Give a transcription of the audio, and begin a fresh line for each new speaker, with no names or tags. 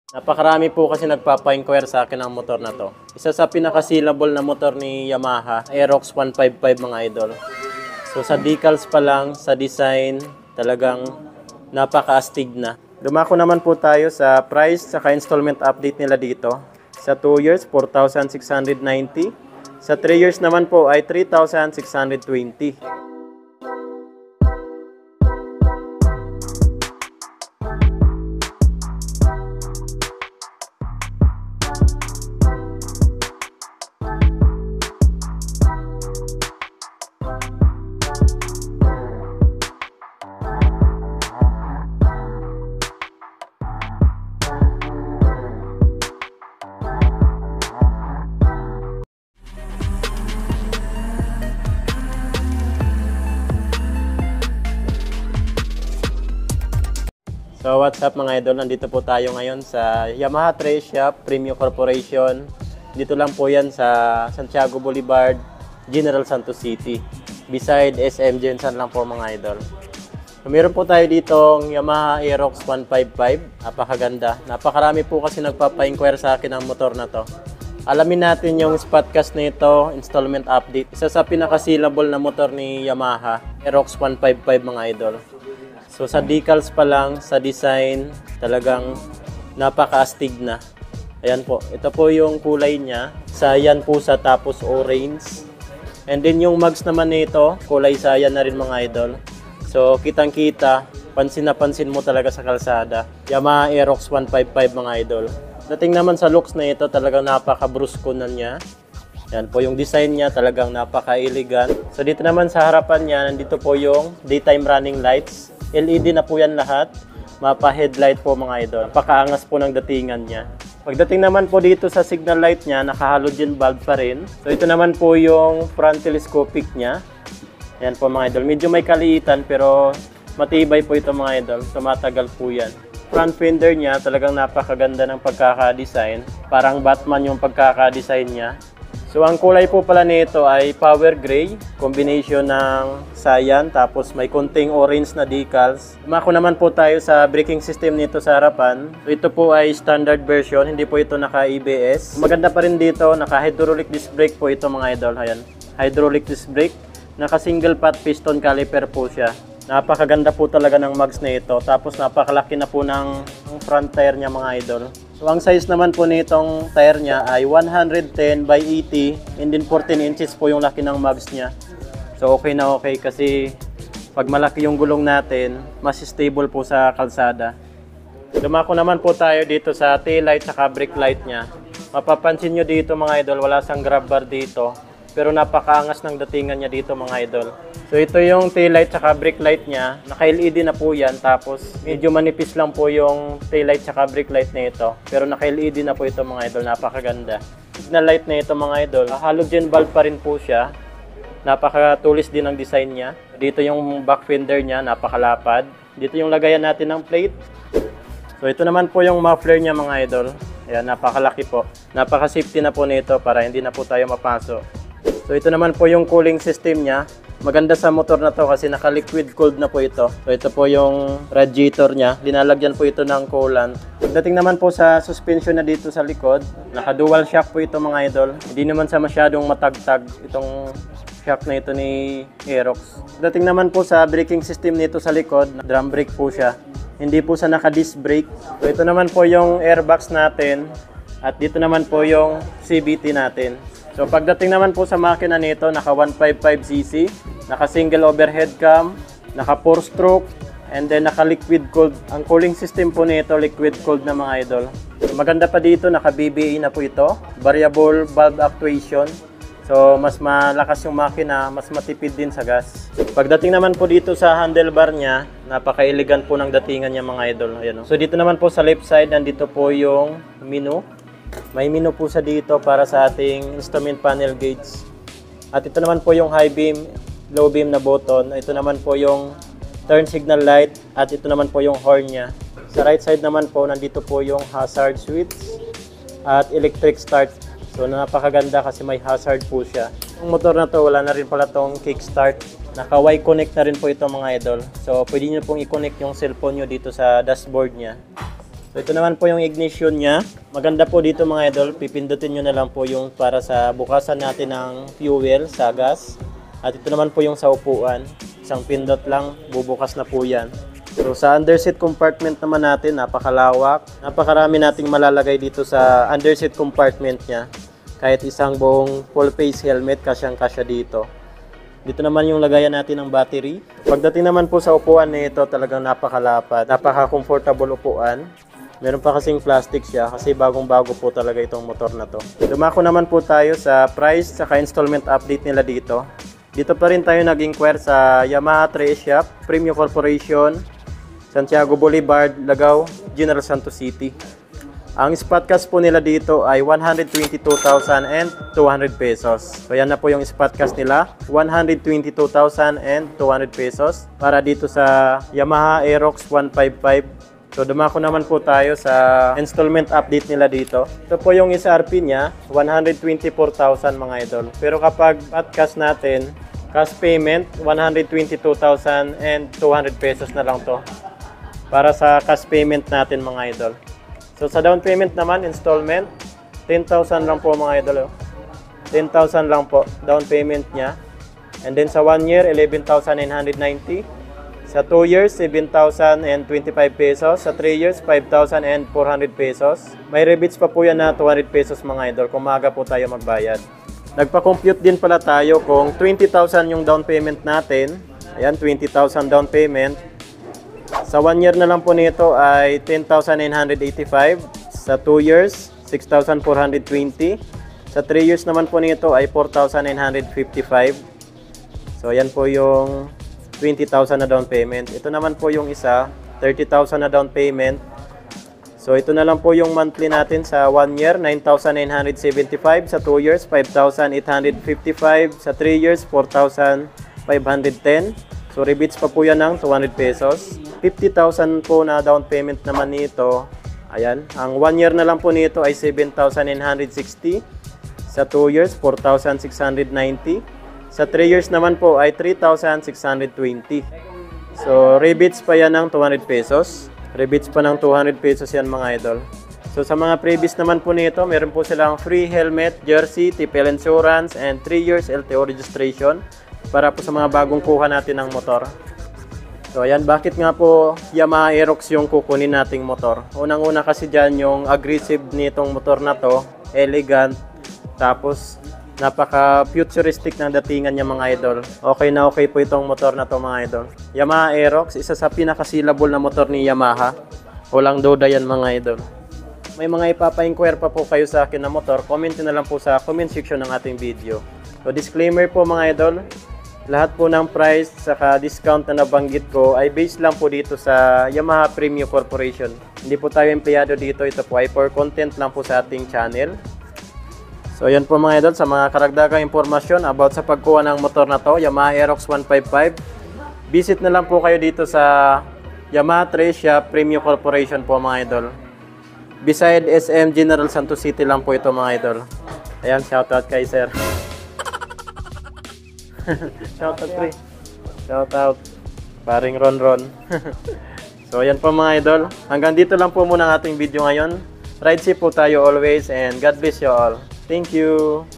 Napakarami po kasi nagpapa-inquire sa akin ang motor na to. Isa sa pinaka-sellable na motor ni Yamaha, Aerox 155 mga idol. So sa decals pa lang, sa design, talagang napaka-astig na. Dumako naman po tayo sa price saka installment update nila dito. Sa 2 years, 4,690. Sa 3 years naman po ay 3,620. So what's up mga idol, nandito po tayo ngayon sa Yamaha Trace Shop Premium Corporation. Dito lang po yan sa Santiago Boulevard, General Santos City. Beside SM Jensen lang po mga idol. So, meron po tayo ditong Yamaha Aerox 155. Napakaganda. Napakarami po kasi nagpapa-inquire sa akin ang motor na to. Alamin natin yung spotcast nito, installment update. Isa sa pinaka-sellable na motor ni Yamaha, Aerox 155 mga idol. So sa decals pa lang, sa design, talagang napaka-astig na. Ayan po, ito po yung kulay niya. Cyan po sa tapos orange. And then yung mags naman nito, kulay cyan na rin mga idol. So kitang-kita, pansin na pansin mo talaga sa kalsada. Yamaha Aerox 155 mga idol. Dating naman sa looks na ito, talagang napaka-brusko na niya. Yan po yung design niya, talagang napaka-elegant. So dito naman sa harapan niya, nandito po yung daytime running lights. LED na po yan lahat. Mapa headlight po mga idol. Napakaangas po ng datingan niya. Pagdating naman po dito sa signal light niya, naka-halogen bulb pa rin. So ito naman po yung front telescopic niya. Yan po mga idol. Medyo may kaliitan pero matibay po ito mga idol. So matagal po yan. Front fender niya, talagang napakaganda ng pagkaka-design. Parang Batman yung pagkaka-design niya. So ang kulay po pala nito ay power gray, combination ng cyan, tapos may konting orange na decals. Dumako naman po tayo sa braking system nito sa harapan. So ito po ay standard version, hindi po ito naka-ABS. Maganda pa rin dito, naka-hydraulic disc brake po ito mga idol. Ayan, hydraulic disc brake, naka-single pot piston caliper po siya. Napakaganda po talaga ng mags na ito. Tapos napakalaki na po ng front tire niya mga idol. So ang size naman po nitong tire niya ay 110 by 80 and then 14 inches po yung laki ng mags niya. So okay na okay kasi pag malaki yung gulong natin, mas stable po sa kalsada. Dumako naman po tayo dito sa tail light at brake light niya. Mapapansin nyo dito mga idol, wala sang grab bar dito. Pero napakaangas ng datingan niya dito mga idol. So ito yung tail light at brake light niya. Naka-LED na po yan. Tapos medyo manipis lang po yung tail light at brake light na ito. Pero naka-LED na po ito mga idol. Napakaganda. Signal light na ito mga idol. Halogen bulb pa rin po siya. Napakatulis din ang design niya. Dito yung back fender niya. Napakalapad. Dito yung lagayan natin ng plate. So ito naman po yung muffler niya mga idol. Ayan, napakalaki po. Napaka-safety na po nito para hindi na po tayo mapasok. So ito naman po yung cooling system niya. Maganda sa motor na to kasi naka-liquid cooled na po ito. So ito po yung radiator niya. Linalagyan po ito ng coolant. Pagdating naman po sa suspension na dito sa likod, naka-dual shock po ito mga idol. Hindi naman sa masyadong matagtag itong shock na ito ni Aerox. Pagdating naman po sa braking system nito sa likod, drum brake po siya. Hindi po sa naka-disc brake. So ito naman po yung airbags natin. At dito naman po yung CVT natin. So pagdating naman po sa makina nito, naka 155cc, naka single overhead cam, naka 4-stroke, and then naka liquid cooled. Ang cooling system po nito, liquid cooled na mga idol. So, maganda pa dito, naka BBE na po ito, variable valve actuation. So mas malakas yung makina, mas matipid din sa gas. Pagdating naman po dito sa handlebar niya, napaka-elegant po ng datingan niya mga idol. Ayan, so dito naman po sa left side, nandito po yung menu. May menu po sa dito para sa ating instrument panel gauge. At ito naman po yung high beam, low beam na button. Ito naman po yung turn signal light. At ito naman po yung horn niya. Sa right side naman po, nandito po yung hazard switch at electric start. So napakaganda kasi may hazard po siya. Yung motor na to, wala na rin pala tong kickstart. Naka Y-connect na rin po ito mga idol. So pwede nyo pong i-connect yung cellphone nyo dito sa dashboard niya. So So ito naman po yung ignition niya. Maganda po dito mga idol, pipindutin nyo na lang po yung para sa bukasan natin ng fuel sa gas. At ito naman po yung sa upuan. Isang pindot lang, bubukas na po yan. So sa underseat compartment naman natin, napakalawak. Napakarami nating malalagay dito sa underseat compartment niya. Kahit isang buong full face helmet, kasyang-kasya dito. Dito naman yung lagayan natin ng battery. Pagdating naman po sa upuan nito, talagang napakalapad. Napaka-comfortable upuan. Meron pa kasing plastic siya kasi bagong-bago po talaga itong motor na to. Dumako naman po tayo sa price saka installment update nila dito. Dito pa rin tayo nag-inquire sa Yamaha Trace Shop, Premium Corporation, Santiago Boulevard, Lagaw, General Santos City. Ang spot cash po nila dito ay 122,200 pesos. So yan na po yung spot cash nila, 122,200 pesos para dito sa Yamaha Aerox 155. So dumako naman po tayo sa installment update nila dito. Ito po yung SRP niya, 124,000 mga idol. Pero kapag spot cash natin, cash payment, 122,200 pesos na lang to. Para sa cash payment natin mga idol. So sa down payment naman, installment, 10,000 lang po mga idol. 10,000 lang po down payment niya. And then sa 1 year, 11,990. Sa 2 years, 7,025 pesos. Sa 3 years, 5,400 pesos. May rebates pa po yan na 200 pesos mga idol kung maaga po tayo magbayad. Nagpa-compute din pala tayo kung 20,000 yung down payment natin. Ayan, 20,000 down payment. Sa 1 year na lang po nito ay 10,985. Sa 2 years, 6,420. Sa 3 years naman po nito ay 4,955. So, yan po yung 20,000 na down payment. Ito naman po yung isa, 30,000 na down payment. So, ito na lang po yung monthly natin sa 1 year, 9,975. Sa 2 years, 5,855. Sa 3 years, 4,510. So, rebates pa po yan ng 200 pesos. 50,000 po na down payment naman nito. Ayan. Ang 1 year na lang po nito ay 7,960. Sa 2 years, 4,690. Sa 3 years naman po ay 3,620. So, rebates pa yan ng 200 pesos. Rebates pa ng 200 pesos yan mga idol. So, sa mga previous naman po nito, meron po silang free helmet, jersey, TPL insurance, and 3 years LTO registration. Para po sa mga bagong kuha natin ng motor. So ayan, bakit nga po Yamaha Aerox yung kukunin nating motor? Unang-una kasi dyan yung aggressive nitong motor na to, elegant, tapos napaka-futuristic na datingan niya mga idol. Okay na okay po itong motor na to mga idol. Yamaha Aerox, isa sa pinakasilable na motor ni Yamaha. Walang duda yan mga idol. May mga ipapa-inquire pa po kayo sa akin na motor, comment na lang po sa comment section ng ating video. So disclaimer po mga idol, lahat po ng price saka discount na nabanggit ko ay based lang po dito sa Yamaha Premium Corporation. Hindi po tayo empleyado dito, ito po ay for content lang po sa ating channel. So yan po mga idol, sa mga karagdagang impormasyon about sa pagkuha ng motor na to, Yamaha Aerox 155, visit na lang po kayo dito sa Yamaha Trace Shop Premium Corporation po mga idol. Beside SM General Santos City lang po ito mga idol. Ayan, shoutout kay sir. Shoutout pre. Shoutout. Paring Ron. So ayan po mga idol. Hanggang dito lang po muna ang ating video ngayon. Ride safe po tayo always and God bless you all. Thank you.